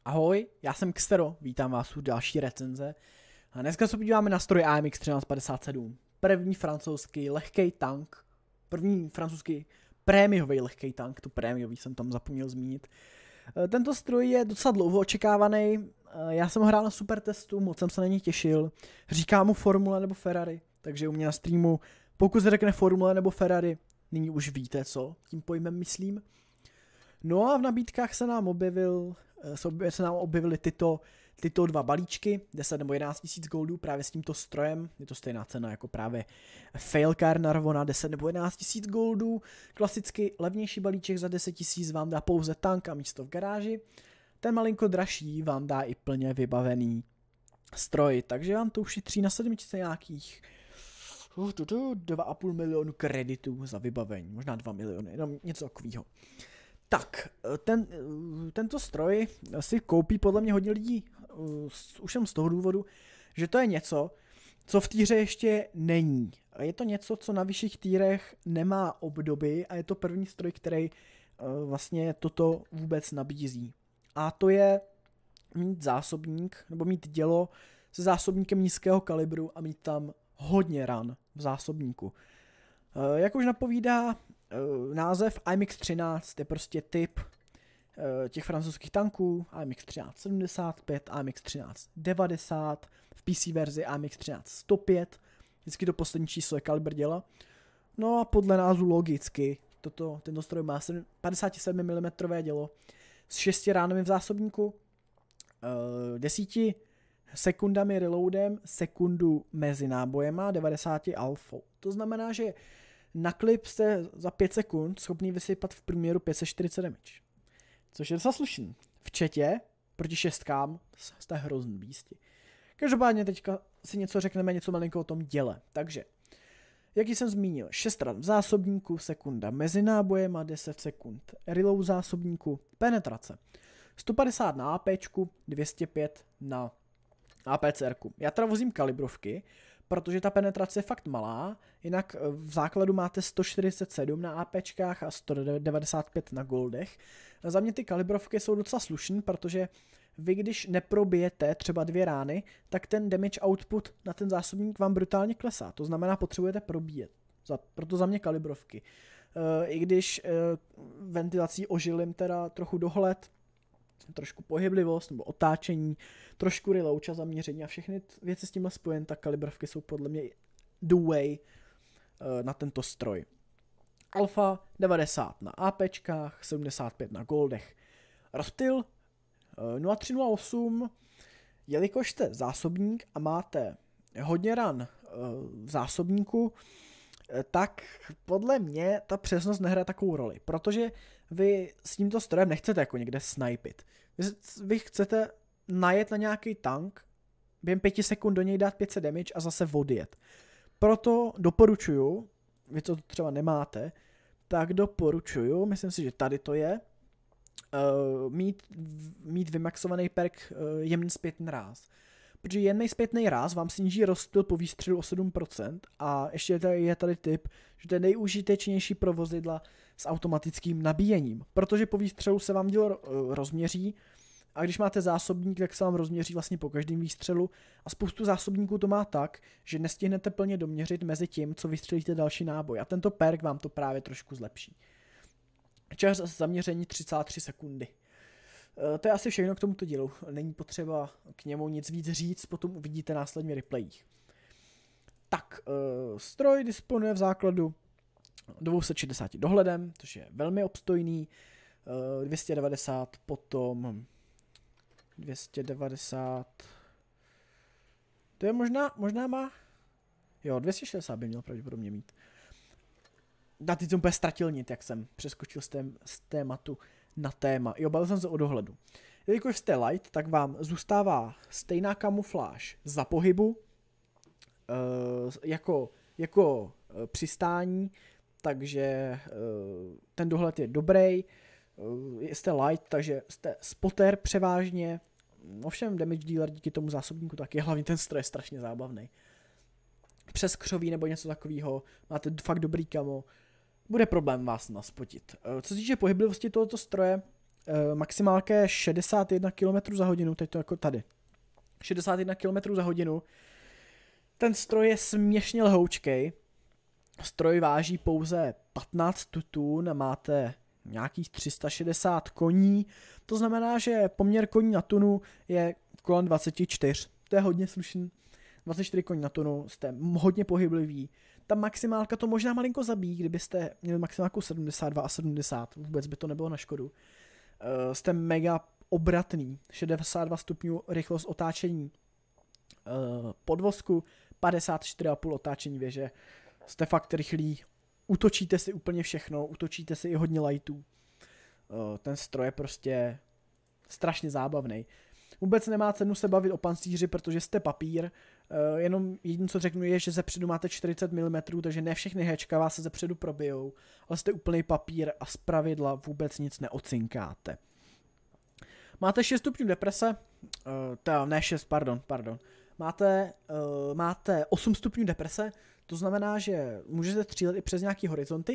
Ahoj, já jsem Xero, vítám vás u další recenze. A dneska se podíváme na stroj AMX 1357. První francouzský lehký tank, první francouzský prémiový lehký tank, to prémiový jsem tam zapomněl zmínit. Tento stroj je docela dlouho očekávaný, já jsem ho hrál na super testu, moc jsem se na něj těšil. Říká mu Formule nebo Ferrari, takže u mě na streamu, pokud se řekne Formule nebo Ferrari, nyní už víte, co tím pojmem myslím. No a v nabídkách se nám objevily tyto dva balíčky, 10 nebo 11 tisíc goldů právě s tímto strojem, je to stejná cena jako právě Failcar Narvona, 10 nebo 11 tisíc goldů, klasicky levnější balíček za 10 tisíc vám dá pouze tank a místo v garáži, ten malinko dražší vám dá i plně vybavený stroj, takže vám to ušetří na 7 tisíc nějakých 2,5 milionu kreditů za vybavení, možná 2 miliony, jenom něco takového. Tak, tento stroj si koupí podle mě hodně lidí už jen z toho důvodu, že to je něco, co v týře ještě není. Je to něco, co na vyšších týrech nemá obdoby a je to první stroj, který vlastně toto vůbec nabízí. A to je mít zásobník, nebo mít dělo se zásobníkem nízkého kalibru a mít tam hodně ran v zásobníku. Jak už napovídá název, AMX 13 je prostě typ těch francouzských tanků, AMX 1375, AMX 1390, v PC verzi AMX 1305, vždycky to poslední číslo je kalibr děla. No a podle názvu logicky, tento stroj má 57 mm dělo s 6 ránami v zásobníku, 10 sekundami reloadem, sekundu mezi nábojema, 90 alfou. To znamená, že na klip jste za 5 sekund schopný vysypat v průměru 540 damage. Což je docela slušný. V chatě proti 6kám jste hrozný bísti. Každopádně teďka si něco řekneme, něco malinko o tom děle. Takže, jak jsem zmínil, 6 ran v zásobníku, sekunda mezi nábojema, 10 sekund reload zásobníku, penetrace. 150 na APčku, 205 na APCRku. Já teda vozím kalibrovky, protože ta penetrace je fakt malá, jinak v základu máte 147 na APčkách a 195 na goldech. Za mě ty kalibrovky jsou docela slušný, protože vy když neprobijete třeba 2 rány, tak ten damage output na ten zásobník vám brutálně klesá, to znamená potřebujete probíjet, proto za mě kalibrovky. I když ventilací ožilím teda trochu dohled, trošku pohyblivost nebo otáčení, trošku reload a zaměření a všechny věci s tímhle spojen, tak kalibrovky jsou podle mě the way na tento stroj. Alfa 90 na APčkách, 75 na goldech. Rozptyl 0308, jelikož jste zásobník a máte hodně ran v zásobníku, tak podle mě ta přesnost nehraje takovou roli, protože vy s tímto strojem nechcete jako někde snipit. Vy chcete najet na nějaký tank, během 5 sekund do něj dát 500 damage a zase odjet. Proto doporučuju, vy co to třeba nemáte, tak doporučuju, myslím si, že tady to je, mít vymaxovaný perk jemný zpětný ráz. Protože jemný zpětný ráz vám sníží rozptyl po výstřelu o 7% a ještě je tady tip, že to je nejužitečnější pro vozidla s automatickým nabíjením, protože po výstřelu se vám dílo rozměří a když máte zásobník, tak se vám rozměří vlastně po každém výstřelu a spoustu zásobníků to má tak, že nestihnete plně doměřit mezi tím, co vystřelíte další náboj a tento perk vám to právě trošku zlepší. Čas zaměření 33 sekundy. To je asi všechno k tomuto dílu, není potřeba k němu nic víc říct, potom uvidíte následně replayích. Tak, stroj disponuje v základu 260 dohledem, což je velmi obstojný, 290, potom 290, to je možná má, jo, 260 by měl pravděpodobně mít. A teď jsem úplně ztratil nit, jak jsem přeskočil z tématu na téma. Jo, bavil jsem se o dohledu. Jelikož jste light, tak vám zůstává stejná kamufláž za pohybu, jako přistání, takže ten dohled je dobrý. Jste light, takže jste spotter převážně. Ovšem damage dealer díky tomu zásobníku taky, hlavně ten stroj je strašně zábavný. Přes křoví nebo něco takového, máte fakt dobrý kamo, bude problém vás naspotit. Co se týče pohyblivosti tohoto stroje, maximálka je 61 km za hodinu, teď to jako tady. 61 km za hodinu. Ten stroj je směšně lhoučkej. Stroj váží pouze 15 tun, máte nějakých 360 koní. To znamená, že poměr koní na tunu je kolem 24. To je hodně slušný. 24 koní na tunu, jste hodně pohyblivý. Ta maximálka to možná malinko zabíjí, kdybyste měli maximálku 72 a 70, vůbec by to nebylo na škodu. Jste mega obratný, 62 stupňů rychlost otáčení podvozku, 54,5 otáčení věže. Jste fakt rychlí, utočíte si úplně všechno, utočíte si i hodně lightů. Ten stroj je prostě strašně zábavný. Vůbec nemá cenu se bavit o pancíři, protože jste papír, jenom jediné, co řeknu, je, že zepředu máte 40 mm, takže ne všechny héčka vás se zepředu probijou, ale jste úplný papír a zpravidla vůbec nic neocinkáte. Máte 6 stupňů deprese, ne 6, pardon. Máte 8 stupňů deprese, to znamená, že můžete střílet i přes nějaký horizonty,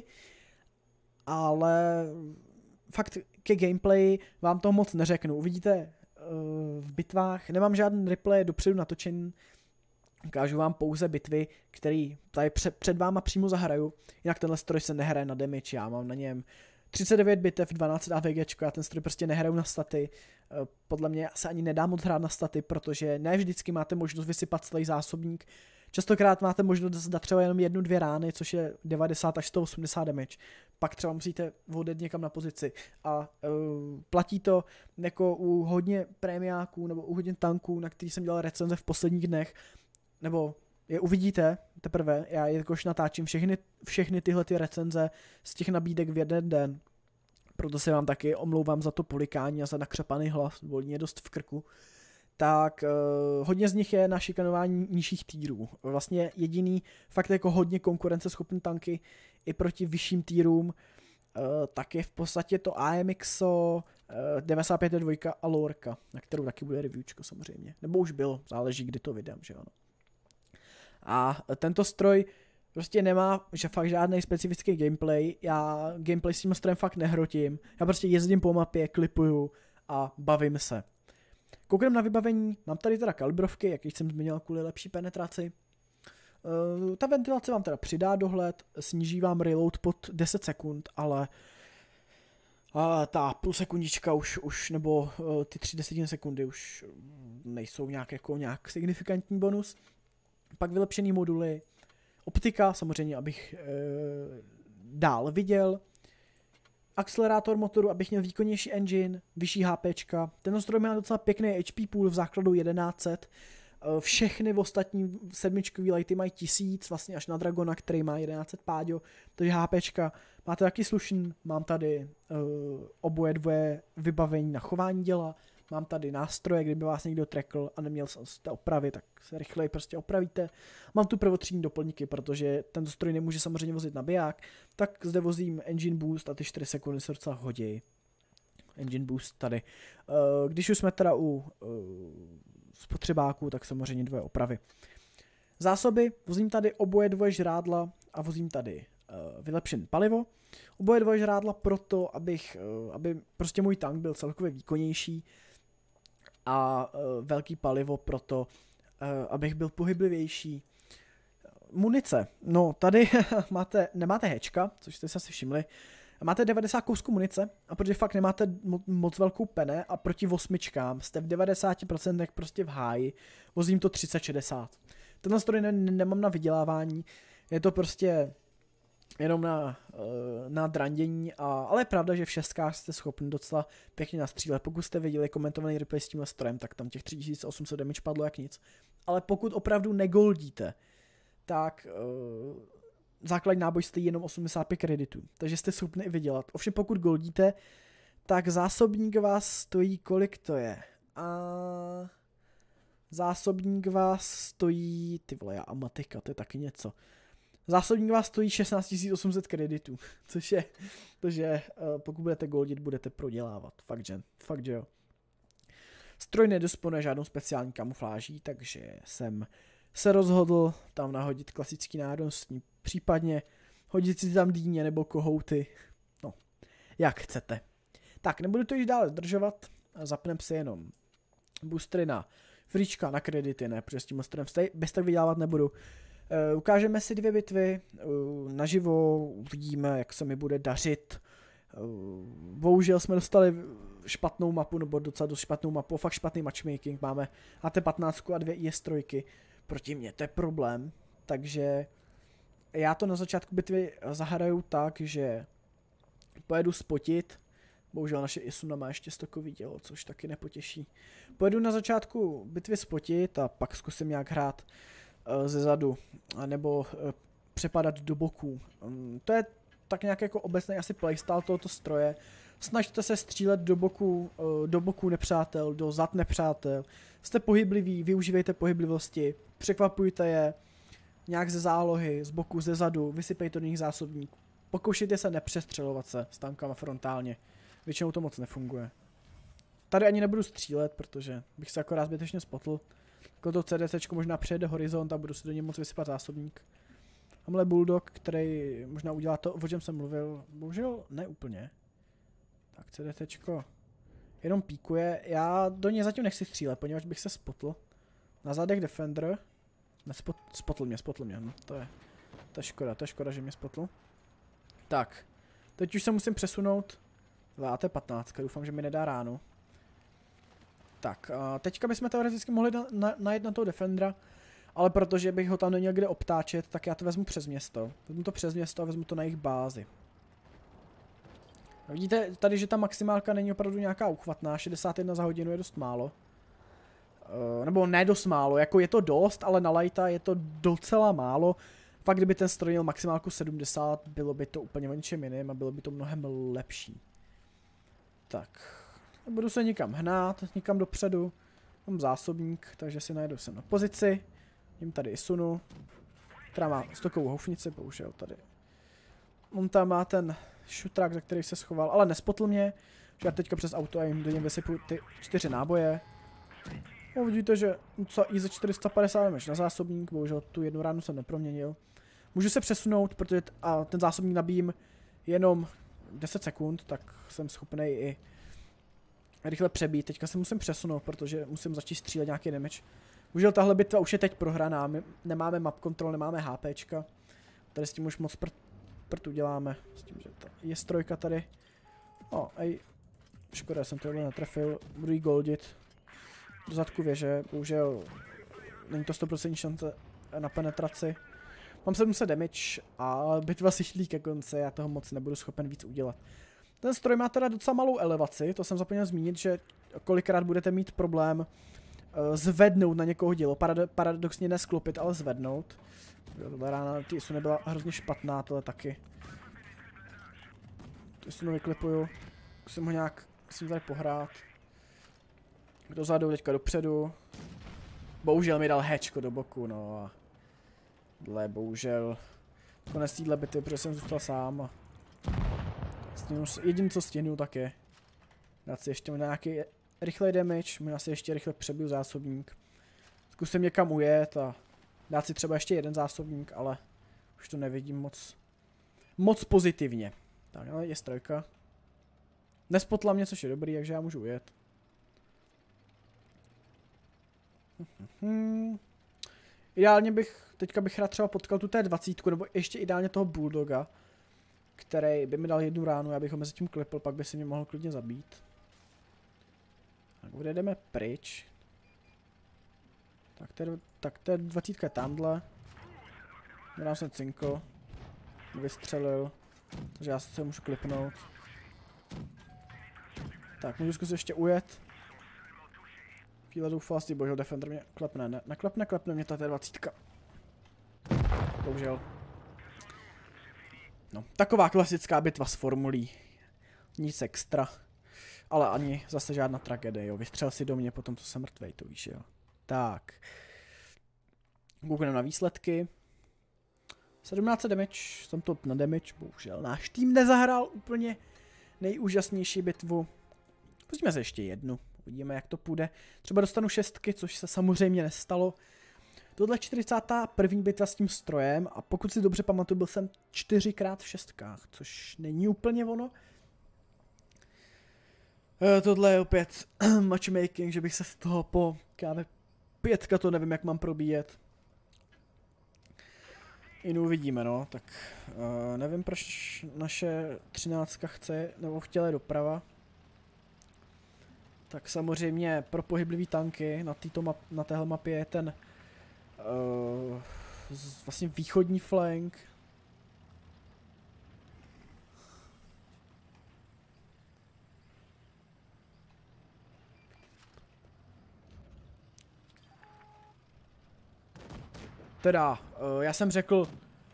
ale fakt ke gameplay vám toho moc neřeknu. Uvidíte v bitvách, nemám žádný replay dopředu natočený, ukážu vám pouze bitvy, které tady před váma přímo zahraju, jinak tenhle stroj se nehraje na damage, já mám na něm 39 bitev, 12 AVG, já ten stroj prostě nehraju na staty, podle mě se ani nedá moc hrát na staty, protože ne vždycky máte možnost vysypat celý zásobník, častokrát máte možnost dát třeba jenom 1-2 rány, což je 90 až 180 damage, pak třeba musíte odjet někam na pozici a platí to jako u hodně prémiáků nebo u hodně tanků, na který jsem dělal recenze v posledních dnech, nebo je uvidíte teprve, já jakož natáčím všechny tyhle ty recenze z těch nabídek v jeden den, proto se vám taky omlouvám za to polikání a za nakřepaný hlas, bolí mě dost v krku, tak hodně z nich je na šikanování nižších týrů. Vlastně jediný fakt jako hodně konkurenceschopný tanky i proti vyšším týrům, tak je v podstatě to AMXO 95.2 a Lorca, na kterou taky bude reviewčko samozřejmě, nebo už bylo, záleží kdy to vydám, že ano. A tento stroj prostě nemá že fakt žádný specifický gameplay, já gameplay s tím strojem fakt nehrotím, já prostě jezdím po mapě, klipuju a bavím se. Koukám na vybavení, mám tady teda kalibrovky, jak jsem zmínil kvůli lepší penetraci. Ta ventilace vám teda přidá dohled, sníží vám reload pod 10 sekund, ale ta půl sekundička už nebo ty 0,3 sekundy už nejsou nějak signifikantní bonus. Pak vylepšený moduly, optika samozřejmě, abych dál viděl, akcelerátor motoru, abych měl výkonnější engine, vyšší HPčka. Ten stroj má docela pěkný HP pool v základu 1100, všechny ostatní sedmičkový lighty mají 1000, vlastně až na Dragona, který má 1100 páďo, takže HPčka máte taky slušný, mám tady oboje dvoje vybavení na chování děla, mám tady nástroje, kdyby vás někdo trackl a neměl jste opravy, tak se rychleji prostě opravíte. Mám tu prvotřídní doplňky, protože tento stroj nemůže samozřejmě vozit nabiják, tak zde vozím engine boost a ty 4 sekundy se docela hodí. Engine boost tady. Když už jsme teda u spotřebáků, tak samozřejmě dvoje opravy. Zásoby, vozím tady oboje dvoje žrádla a vozím tady vylepšené palivo. Oboje dvoje žrádla proto, aby prostě můj tank byl celkově výkonnější a velký palivo proto, abych byl pohyblivější. Munice, no tady nemáte hečka, což jste si asi všimli, máte 90 kousků munice a protože fakt nemáte moc velkou pene a proti 8 jste v 90% prostě v háji, vozím to 30-60. Tenhle stroj nemám na vydělávání, je to prostě jenom na drandění, ale je pravda, že v šestkách jste schopni docela pěkně nastřílet. Pokud jste viděli komentovaný replay s tímhle strojem, tak tam těch 3800 damage padlo jak nic. Ale pokud opravdu negoldíte, tak základní náboj stojí jenom 85 kreditů, takže jste schopni i vydělat. Ovšem pokud goldíte, tak zásobník vás stojí, kolik to je? Zásobník vás stojí, ty vole, a matika, to je taky něco. Zásobník vás stojí 16 800 kreditů, což je to, že pokud budete goldit, budete prodělávat. Fakt, že jo. Stroj nedisponuje žádnou speciální kamufláží, takže jsem se rozhodl tam nahodit klasický národnostní, případně hodit si tam dýně nebo kohouty, no, jak chcete. Tak, nebudu to již dále zdržovat, zapneme si jenom boostery na frička, na kredity, ne, protože s tím monsterem bez tak vydělávat nebudu. Ukážeme si 2 bitvy, naživo uvidíme, jak se mi bude dařit. Bohužel jsme dostali špatnou mapu, nebo docela dost špatnou mapu, fakt špatný matchmaking, máme AT15 a 2 IS3 proti mně, to je problém, takže já to na začátku bitvy zahraju tak, že pojedu spotit, bohužel naše Isuna má ještě stokový dělo, což taky nepotěší. Pojedu na začátku bitvy spotit a pak zkusím nějak hrát ze zadu, nebo přepadat do boků. To je tak nějak jako obecný asi playstyle tohoto stroje. Snažte se střílet do boku nepřátel, do zad nepřátel. Jste pohybliví, využívejte pohyblivosti, překvapujte je nějak ze zálohy, z boku, ze zadu, vysypejte do nich zásobník. Pokoušejte se nepřestřelovat se s tankama frontálně. Většinou to moc nefunguje. Tady ani nebudu střílet, protože bych se akorát zbytečně spotl. Jako to CDCčko možná přejede horizont a budu si do něj moc vysypat zásobník. Tamhle Bulldog, který možná udělá to, o čem jsem mluvil, bohužel ne úplně. Tak CDCčko jenom píkuje, já do něj zatím nechci střílet, poněvadž bych se spotl. Na zadech Defender, spotl mě, no, to je škoda, že mě spotl. Tak, teď už se musím přesunout AT15, doufám, že mi nedá ránu. Tak, teďka bychom teoreticky mohli najet na toho Defendera, ale protože bych ho tam neměl kde obtáčet, tak já to vezmu přes město. Vezmu to přes město a vezmu to na jejich bázi. Vidíte tady, že ta maximálka není opravdu nějaká uchvatná, 61 za hodinu je dost málo. Nebo ne dost málo, jako je to dost, ale na lighta je to docela málo. Fakt kdyby ten stroj měl maximálku 70, bylo by to úplně o ničem jiným a bylo by to mnohem lepší. Tak, budu se někam hnát, někam dopředu. Mám zásobník, takže si najdu sem na pozici. Jím tady Isunu, která má stokovou houfnici, bohužel tady. On tam má ten šutrák, za který se schoval, ale nespotl mě, že já teďka přes auto a jim do něm vysypu ty 4 náboje. A vidíte, že i za 450 meč na zásobník, bohužel tu jednu ránu jsem neproměnil. Můžu se přesunout, protože ten zásobník nabíjím jenom 10 sekund, tak jsem schopný i rychle přebít. Teďka se musím přesunout, protože musím začít střílet nějaký damage. Bohužel tahle bitva už je teď prohraná, my nemáme map control, nemáme HPčka. Tady s tím už moc prd uděláme, s tím, že ta je strojka tady. Škoda, jsem tohle netrefil, budu jí goldit. Do zadku věže, bohužel není to 100% šance na penetraci. Mám 700 damage a bitva si šlí ke konci, já toho moc nebudu schopen víc udělat. Ten stroj má teda docela malou elevaci, to jsem zapomněl zmínit, že kolikrát budete mít problém zvednout na někoho dílo, paradoxně nesklopit, ale zvednout. Tohle rána ty Isunu nebyla hrozně špatná, tohle taky. Tu Isunu vyklipuju, musím ho nějak tady pohrát. Dozadu, teďka dopředu. Bohužel mi dal hečko do boku, no a bohužel konec téhle bitvy, protože jsem zůstal sám. Jediné, co stihnu, tak je dát si ještě nějaký rychlej damage, možná si ještě rychle přebiju zásobník. Zkusím někam ujet a dát si třeba ještě jeden zásobník, ale už to nevidím moc pozitivně. Tak, ale je strojka. Nespotla mě, což je dobrý, takže já můžu ujet. Ideálně teďka bych rád třeba potkal tu T20, nebo ještě ideálně toho Bulldoga, který by mi dal jednu ránu, já bych ho mezi tím klipl, pak by si mě mohl klidně zabít. Tak odjedeme pryč. Tak T20 je tamhle. Dám jsem cinkl. Vystřelil. Takže já se můžu klipnout. Tak, můžu zkusit ještě ujet. Chvíle doufalosti, bohužel Defender mě klepne, neklepne mě ta T20. Bohužel. No, taková klasická bitva s formulí. Nic extra. Ale ani zase žádná tragédie, jo. Vystřel si do mě potom, co jsem mrtvej, to víš, jo. Tak. Koukneme na výsledky. 17 damage, jsem top na damage, bohužel. Náš tým nezahrál úplně nejúžasnější bitvu. Pustíme se ještě jednu, uvidíme, jak to půjde. Třeba dostanu 6, což se samozřejmě nestalo. Tohle 41. bitva s tím strojem a pokud si dobře pamatuju, byl jsem 4x v 6, což není úplně ono. Tohle je opět matchmaking, že bych se z toho po káve 5 to nevím, jak mám probíjet. Jen uvidíme, no, tak nevím, proč naše 13 chce, nebo chtěla doprava. Tak samozřejmě pro pohyblivý tanky na téhle mapě je ten vlastně východní flank. Teda, já jsem řekl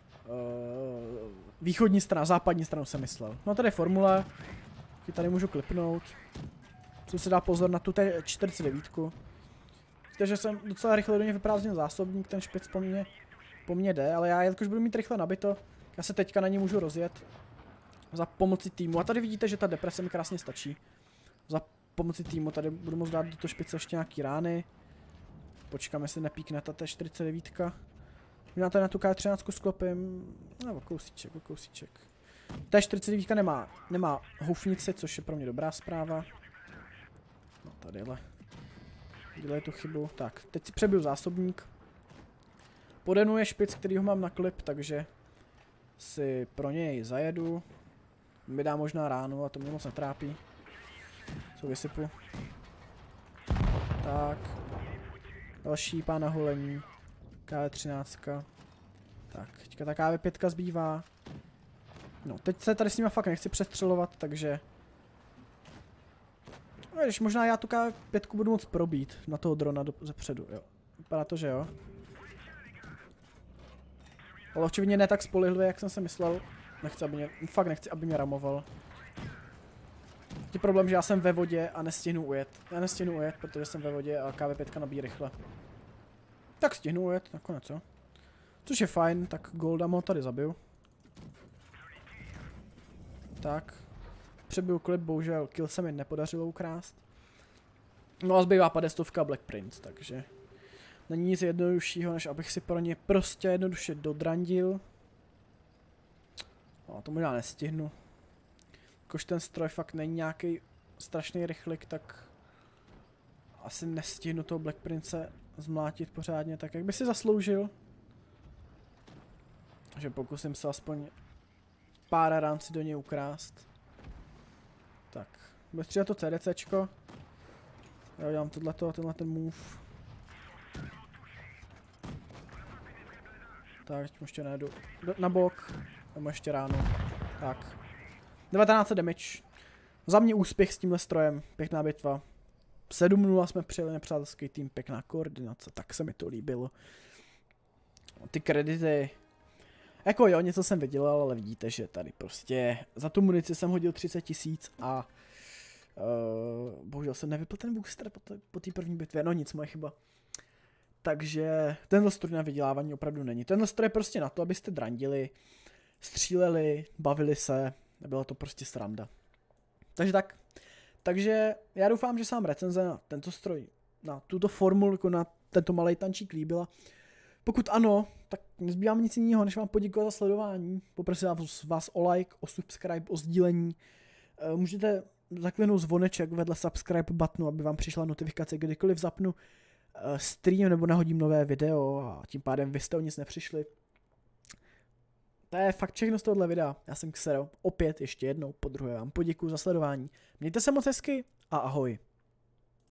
východní strana, západní stranu jsem myslel. No tady je formule, tady můžu klipnout. Musím si dát pozor na tu 49. Takže jsem docela rychle do něj vyprázdnil zásobník, ten špic po mně jde, ale já jelikož budu mít rychle nabito, já se teďka na ní můžu rozjet za pomoci týmu. A tady vidíte, že ta deprese mi krásně stačí. Za pomoci týmu tady budu moct dát do toho špice ještě nějaký rány. Počkám, jestli nepíkne ta T49. Možná tady na tu K13 sklopím, no o kousíček. T49 nemá houfnici, což je pro mě dobrá zpráva. No tadyhle. Dělej tu chybu. Tak, teď si přebiju zásobník. Podenu je špic, který ho mám na klip, takže si pro něj zajedu. Mi dá možná ránu a to mě moc netrápí. Co vysypu. Tak. Další pána holení. KV13. Tak, teďka ta KV5 zbývá. No, teď se tady s nima fakt nechci přestřelovat, takže... No, když možná já tu KV5 budu moc probít na toho drona zepředu, jo. Vypadá to, že jo. Ale očividně ne tak spolehlivě, jak jsem si myslel. Fakt nechci, aby mě ramoval. Je problém, že já jsem ve vodě a nestihnu ujet. Já nestihnu ujet, protože jsem ve vodě a KV5 nabíjí rychle. Tak stihnu ujet, nakonec, jo. Což je fajn, tak Goldama ho tady zabiju. Tak. Přebiju klip, bohužel kill se mi nepodařilo ukrást. No a zbývá 50 Black Prince, takže není nic jednoduššího, než abych si pro ně prostě jednoduše dodrandil. No, to možná nestihnu. Jakož ten stroj fakt není nějaký strašný rychlik, tak asi nestihnu toho Black Prince zmlátit pořádně tak, jak by si zasloužil. Takže pokusím se aspoň pár rán si do něj ukrást. Tak, bude střídat to CDCčko. Já dělám tenhle ten move. Tak, teď ještě nejdu na bok. Mám ještě ráno. Tak. 19 damage. Za mě úspěch s tímhle strojem. Pěkná bitva. 7-0 jsme přijeli nepřátelský tým, pěkná koordinace, tak se mi to líbilo. Ty kredity. Jako jo, něco jsem vydělal, ale vidíte, že tady prostě za tu munici jsem hodil 30 000 a bohužel jsem nevypl ten booster po té první bitvě, no nic, moje chyba. Takže tenhle stroj na vydělávání opravdu není. Tenhle stroj je prostě na to, abyste drandili, stříleli, bavili se, byla to prostě sranda. Takže tak. Takže já doufám, že se vám recenze na tento stroj, na tuto formulku, na tento malej tančík líbila. Pokud ano, tak nezbývá nic jiného, než vám poděkovat za sledování. Poprosím vás o like, o subscribe, o sdílení. Můžete zaklinout zvoneček vedle subscribe buttonu, aby vám přišla notifikace, kdykoliv zapnu stream nebo nahodím nové video a tím pádem vy jste o nic nepřišli. To je fakt všechno z tohohle videa. Já jsem Xero. Opět ještě jednou podruhé vám poděkuju za sledování. Mějte se moc hezky a ahoj.